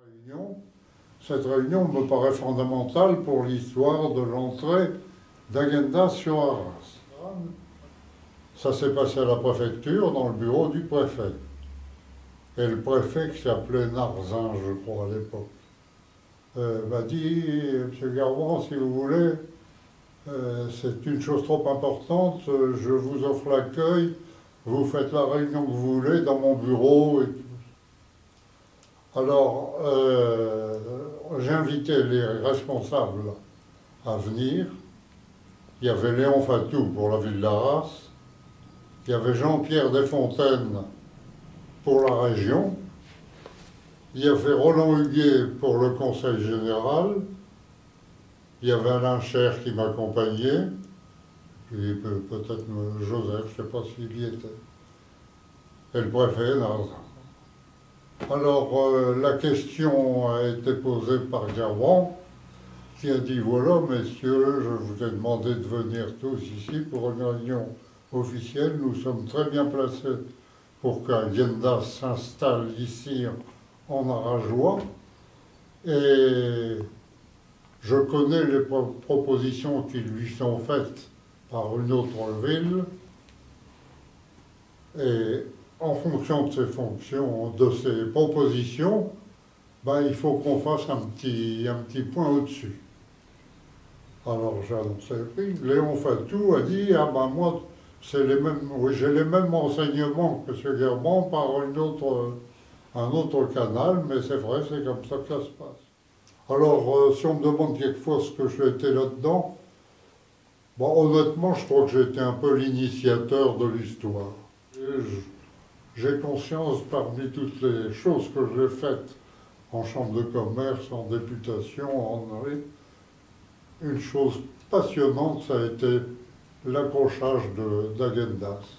Cette réunion me paraît fondamentale pour l'histoire de l'entrée d'Agendas sur Arras. Ça s'est passé à la préfecture, dans le bureau du préfet. Et le préfet, qui s'appelait Narzin, je crois, à l'époque, m'a dit, Monsieur Garban, si vous voulez, c'est une chose trop importante, je vous offre l'accueil, vous faites la réunion que vous voulez dans mon bureau. Et tout. Alors, j'ai invité les responsables à venir. Il y avait Léon Fatou pour la ville d'Arras, il y avait Jean-Pierre Desfontaines pour la région, il y avait Roland Huguet pour le conseil général, il y avait Alain Cher qui m'accompagnait, et peut-être Joseph, je ne sais pas s'il y était, et le préfet Narzin. Alors, la question a été posée par Garban, qui a dit, voilà, messieurs, je vous ai demandé de venir tous ici pour une réunion officielle. Nous sommes très bien placés pour qu'Agendas s'installe ici en Arageois. Et je connais les propositions qui lui sont faites par une autre ville. Et en fonction de ces propositions, ben, il faut qu'on fasse un petit point au-dessus. Alors j'ai annoncé le prix. Léon Fatou a dit, ah ben moi, j'ai les mêmes renseignements que M. Gerban par un autre canal, mais c'est vrai, c'est comme ça que ça se passe. Alors, si on me demande quelquefois ce que j'ai été là-dedans, bon, honnêtement, je crois que j'ai été un peu l'initiateur de l'histoire. J'ai conscience, parmi toutes les choses que j'ai faites en chambre de commerce, en députation, en une chose passionnante, ça a été l'accrochage d'Agendas.